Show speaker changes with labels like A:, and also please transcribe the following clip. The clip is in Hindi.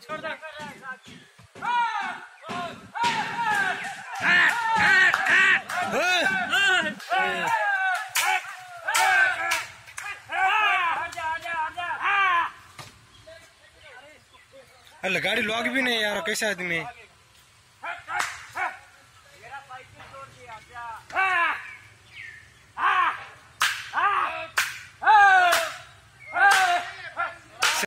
A: अल्लाह गाड़ी लॉक भी नहीं यार, कैसे आदमी